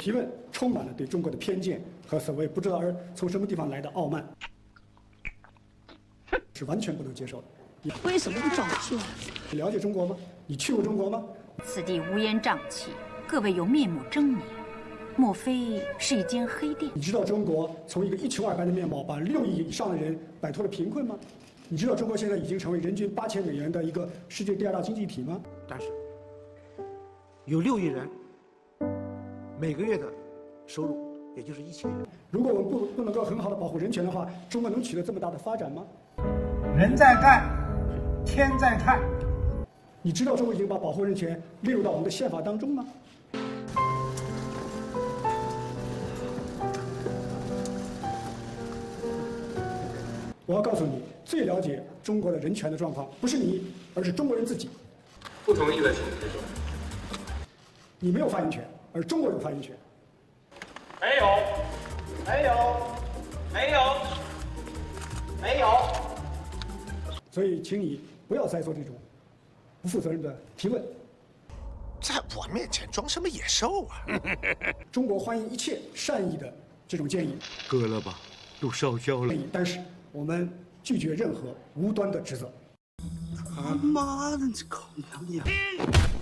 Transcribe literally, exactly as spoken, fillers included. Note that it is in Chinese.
提问充满了对中国的偏见和所谓不知道而从什么地方来的傲慢，是完全不能接受的。 为什么不早说？ 你了解中国吗？你去过中国吗？ 此地乌烟瘴气，各位有面目狰狞，莫非是一间黑店？ 你知道中国从一个一穷二白的面貌，把六亿以上的人摆脱了贫困吗？你知道中国现在已经成为人均八千美元的一个世界第二大经济体吗？ 但是有六亿人每个月的收入也就是一千元。 如果我们不不能够很好的保护人权的话，中国能取得这么大的发展吗？ 人在干，天在看。 你知道中国已经把保护人权列入到我们的宪法当中吗？我要告诉你，最了解中国的人权的状况，不是你，而是中国人自己。 不同意的请举手。 你没有发言权，而中国有发言权。 没有，没有，没有，没有。 所以，请你不要再做这种不负责任的提问。 在我面前装什么野兽啊！ 中国欢迎一切善意的这种建议。 割了吧，都烧焦了。 但是我们拒绝任何无端的指责。 他妈的，这狗娘养！